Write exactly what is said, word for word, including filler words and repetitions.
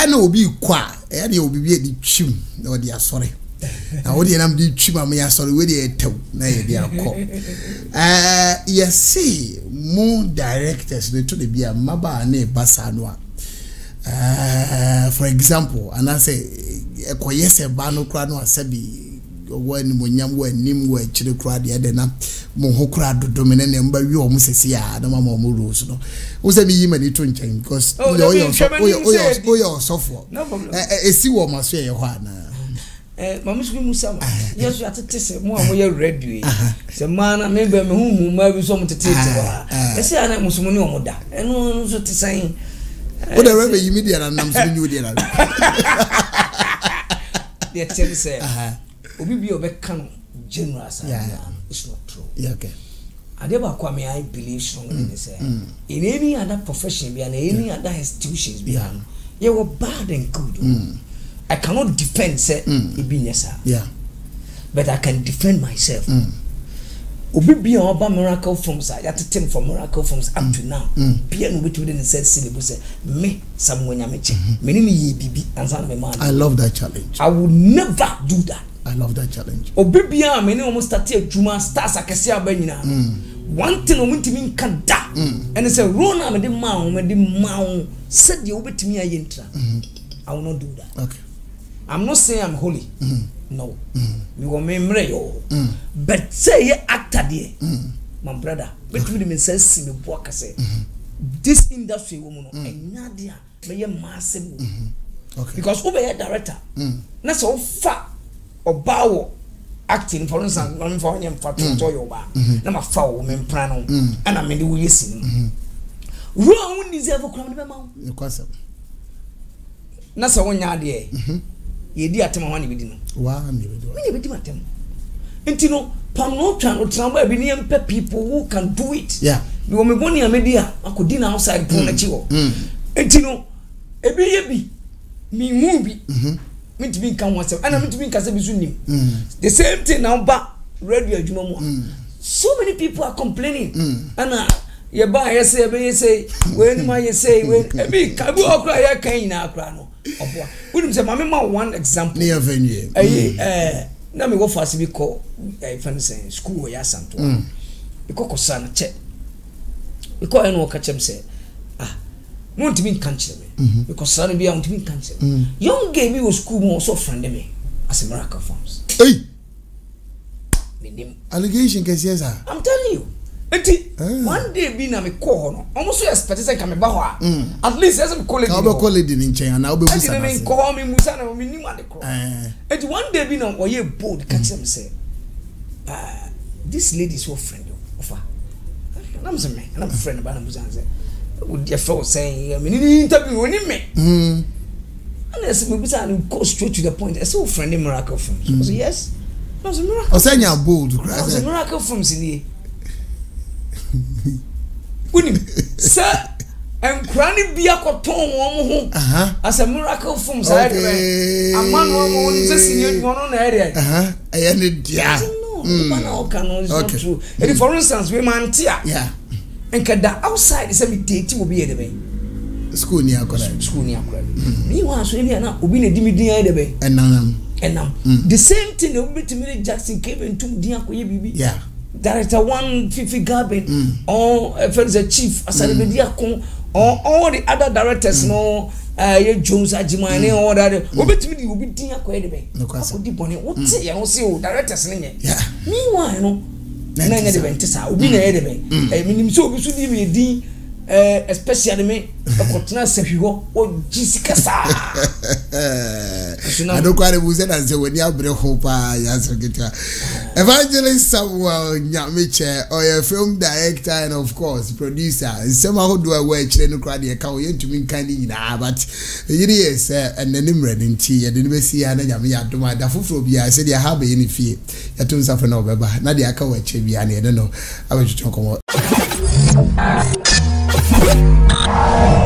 na obi kwa e na obi bi di twim na odi asore na odi na mdi twim am ya asore we dey tew na ye dey akọ eh yes see mo directors they to the bia maba na basa no uh for example and I say ekoyese ba no kra no asabi wani monyam wanim wa chire kra de de na mo ho kra dodo me ne mba wi o mo sese ya na mama mo rules no wo say me yi mani to nchen because o yo o yo o yo sofo eh esi wo ma so ye ho ana eh mama su mu sama yesu atete se mo mo ye radio se mana me be me hu mu ma bi so mo tete te wa ese ana musumu ni o mo da eno so te san o da rebe yi media na nam so ni odi na they tell say obi bi obeka no generous yeah it's not true yeah okay adeba kwa me I believe strongly in this mm. in any other profession be and any yeah. other institutions be yeah. you were bad and good mm. I cannot defend say mm. it be yes yeah but I can defend myself mm. obi bi oba miracle forms I at team for miracle forms up mm. to now be no be to the said syllabus say me someone yameche me ni ye bibi ansa me man I love that challenge I would never do that. I love that challenge. Obibia me ne omo start adwuma stars akese abanyina. One thing omuntimi nka da. And say rona me de ma me de ma said you obetimi ayentra. I will not do that. Okay. I'm not saying I'm holy. Mm. No. Me go memre yo. But say ye actor there. My brother, between me say see me bo akase. This industry woman no enya dia me ye massive. Okay. Because who be a director? Na so fa obawo acting for instance I'm for him for to your ba na ma fa wo men plan no ana me de wo yesi no ro won deserve ko me be ma wo e kwasa na so wonya de ye di atema ho ne be di no wa me be di me be di matem enti pam no twa no tramba bi ne empe people who can do it yeah me wo me boni amedi a akodi na outside pon na chi wo enti no ebi ye bi mi hu bi me to be can once and I'm to be can be soon the same thing now ba radio adwuma mu so many people are complaining and uh ye ba ye say be say when ma ye say when e ka bi okra ye kan ina akra no oboa we say mama ma one example near venue eh eh na me go fast bi ko eh fan say school ya santo e ko kosa na che e ko eno ka chem say ah no to be can chere me because son be on to be can chere young gave me was school more so friend me as a miracle forms hey me allegation case yes sir I'm telling you enti one day be na me call no almost so expect say come ba ho at least as me call it ka be call it in chen na obebusa na me call me musa na me nim ade call enti one day be na oye bold catch them say ah this lady is your friend of her I'm say me I'm friend ba na musa say would your fellow saying I mean interview when me mm and as me busa go straight to the point I say friend miracle films I say yes no it's a miracle o say you bold it's a miracle films in here unim sir and cranny be akoton wo ho as a miracle films I dey a man wo wo say senior no na area uh-huh I need dia no no no it's not true and for instance we man tia yeah and kada outside say me date will be here be school ni akora school ni akora me wan so be na obi na dimi din here be enam enam the same thing obi Timmy Jackson came into din akoye bibi yeah director one Fifi Gabin or friends the chief asale be dia kon or all the other directors no uh ye Jones Ajimane all that obi Timmy di obi din akoye be akodi bone what say you say o directors ne nye yeah me wan no na na de bentisa obi na ye de be eh minim so obi so di me din eh especially me akotna sehwo o jisika sa I don't quite believe that say when you abre ho pa ya so geta Evangelist Samuel Nyamiche or a film director and of course producer some how do I work chire no crowd e ka o yentumi kan ni na but yiri yes and nanim ready nti ye de be si ya na nyame ya doma da foforo bia say they have be ni fie ya tun safa na obeba na de aka wa che bia na ye no abetwetwe komo